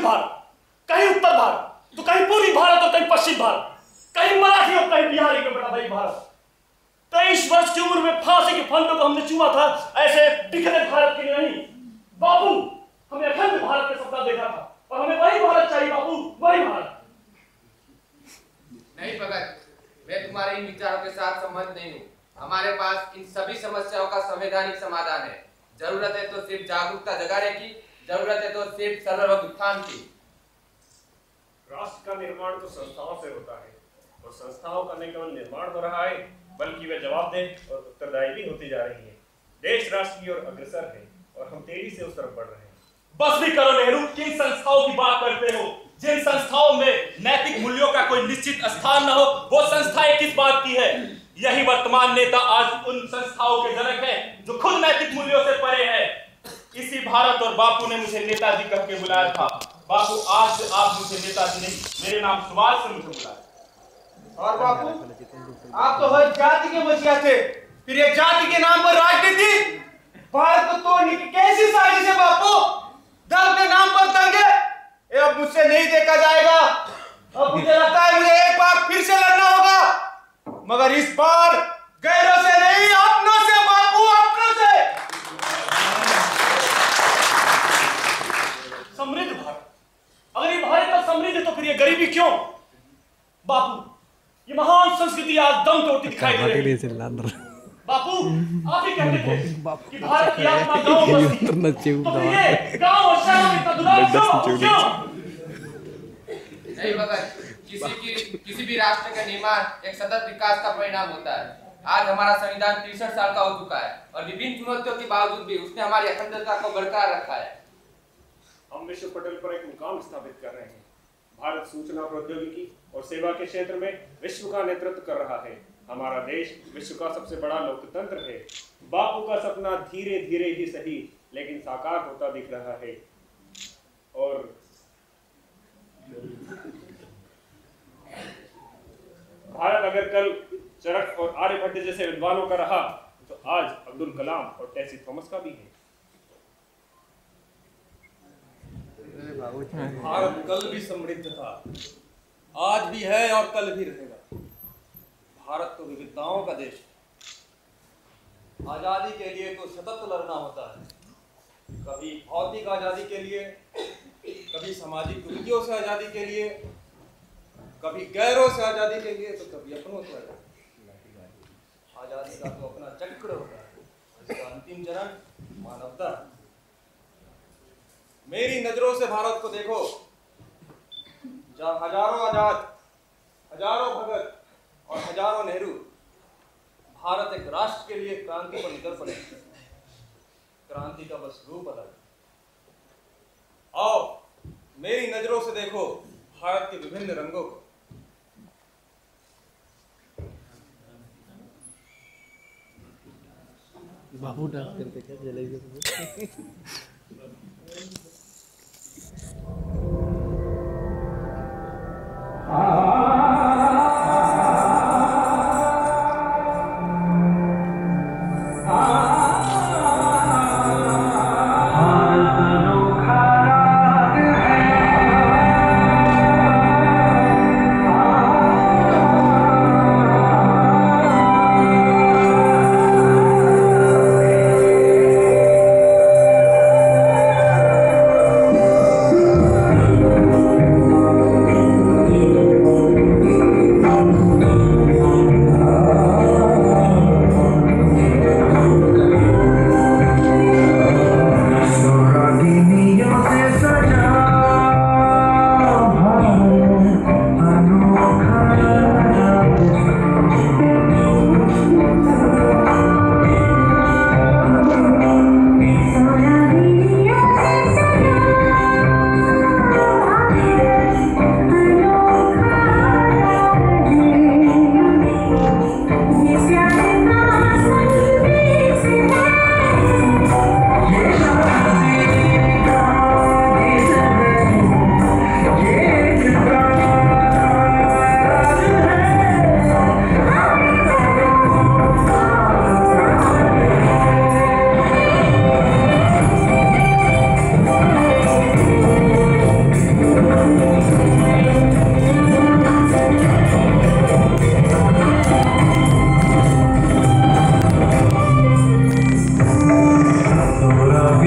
भारत, कहीं उत्तर भारत, तो कहीं पूर्वी भारत और कहीं पश्चिम भारत, कहीं मराठी और कहीं बिहारी का बड़ा भाई भारत। 23 वर्ष की उम्र में फांसी के फंदों को हमने चुमा था, ऐसे बिखरे भारत के लिए नहीं बाबू। हमने अखंड भारत का सपना देखा था और हमें वही भारत चाहिए बाबू, वही भारत। नहीं भगत, मैं तुम्हारे इन विचारों के साथ सहमत नहीं हूँ। हमारे पास इन सभी समस्याओं का संवैधानिक समाधान है। जरूरत है तो सिर्फ जागरूकता जगाने की, जरूरत है तो सिर्फ सर्वभक्त उत्थान की। राष्ट्र का निर्माण तो संस्थाओं से होता है और संस्थाओं का न केवल निर्माण हो रहा है बल्कि वे जवाबदेह और उत्तरदायी भी होती जा रही है। देश राष्ट्र की ओर अग्रसर है और हम तेजी से उस तरफ बढ़ रहे हैं। बस भी करो नेहरू, किन संस्थाओं की बात करते हो? जिन संस्थाओं में नैतिक मूल्यों का कोई निश्चित स्थान न हो, वो संस्थाएं किस बात की है? यही वर्तमान नेता आज उन संस्थाओं के जनक हैं जो खुद नैतिक मूल्यों से परे है। इसी भारत और बापू ने मुझे नेताजी कह के बुलाया था। बापू, आज से आप मुझे नेताजी नहीं, मेरे नाम सुभाष से मुझे बुलाया। और बापू, आप तो हर जाति के मसीहा थे, फिर एक जाति के नाम पर राजनीति? भारत को तोड़ने की कैसी साजिश है बापू? दल के नाम पर दंगे? ये अब मुझसे नहीं देखा जाएगा। अब मुझे लगता है मुझे एक बार फिर से लड़ना होगा, मगर इस बार गैरों से नहीं, अपनों से बापू, अपनों से। समृद्ध भारत, अगर ये भारत का समृद्ध है तो फिर ये गरीबी क्यों? बापू, ये महान संस्कृति आज दम तोड़ती दिखाई दे रही है। बापू, आप ही कहते थे कि भारत की आत्मा गांव बसती, तो फिर ये गांव और शहरों में इतना दुराव क्यों? नहीं भगत, किसी भी राष्ट्र का निर्माण एक सतत विकास का परिणाम होता है। आज हमारा संविधान 63 साल का हो चुका है और विभिन्न चुनौतियों के बावजूद भी उसने हमारी अखंडता को बरकरार रखा है। हम विश्व पटल पर एक मुकाम स्थापित कर रहे हैं। भारत सूचना प्रौद्योगिकी और सेवा के क्षेत्र में विश्व का नेतृत्व कर रहा है। हमारा देश विश्व का सबसे बड़ा लोकतंत्र है। बापू का सपना धीरे धीरे ही सही लेकिन साकार होता दिख रहा है। और भारत अगर कल चरक और आर्यभट्ट जैसे विद्वानों का रहा तो आज अब्दुल कलाम और टेसी थॉमस का भी है। भारत कल भी समृद्ध था, आज भी है और कल भी रहेगा। भारत तो विविधताओं का देश है। आजादी के लिए तो सतत लड़ना होता है, कभी भौतिक आजादी के लिए, कभी सामाजिक कुरीतियों से आजादी के लिए, कभी गैरों से आजादी के लिए, तो कभी अपनों से आजादी का तो अपना चक्र होता है। इसका अंतिम चरण मानवता। मेरी नजरों से भारत को देखो, जहाँ हजारों आजाद, हजारों भगत और हजारों नेहरू, भारत एक राष्ट्र के लिए क्रांति पर निकल पड़े। क्रांति का बस रूप अलग। आओ मेरी नजरों से देखो भारत के विभिन्न रंगों को। बाबू डांस करते क्या जलेगी?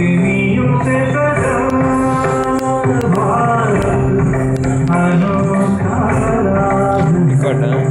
कटा